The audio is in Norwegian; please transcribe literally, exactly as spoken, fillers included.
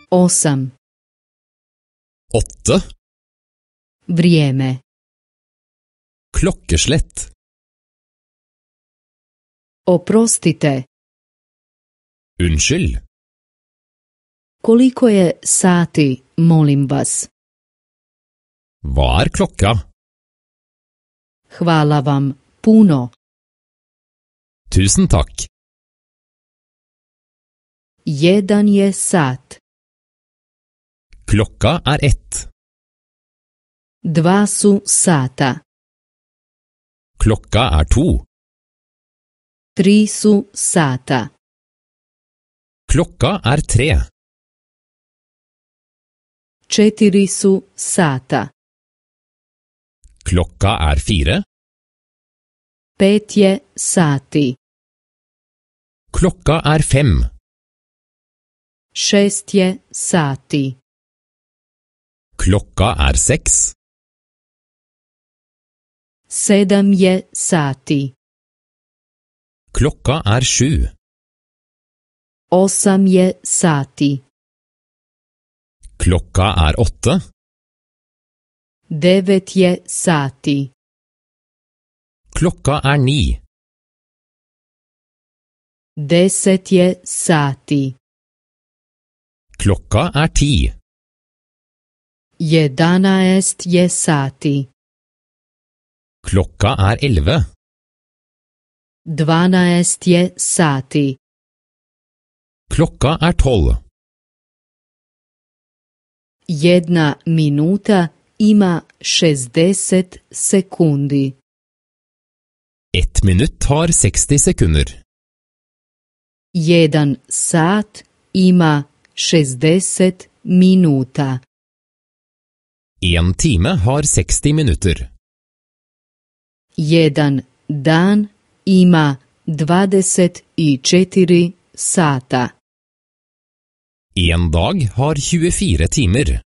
Osam. Åtte. Vrijeme. Klokkeslett. Oprostite. Unnskyld. Koliko je sati, molim vas? Hva er klokka? Hvala vam puno. Tusen takk. Jedan je sat. Klokka er ett. Dva su sata. Klokka er to. Tri su sata. Klokka er tre. Četiri su sata. Klokka er fire. Pet je sati. Klokka er fem. Šest je sati. Klokka er seks. Sedam je sati. Klokka er sju. Osam je sati. Klokka er åtte. Devet je sati. Klokka er ni. Deset je sati. Klokka er ti. Jedanaest je sati. Klokka er elleve. Dvanaest je sati. Klokka er tolv. Jedna minuta ima šezdeset sekundi. Ett minutt har seksti sekunder. Jedan sat ima šezdeset minuta. En time har seksti minutter. Jedan dan ima dvadeset i četiri sata. En dag har tjuefire timer.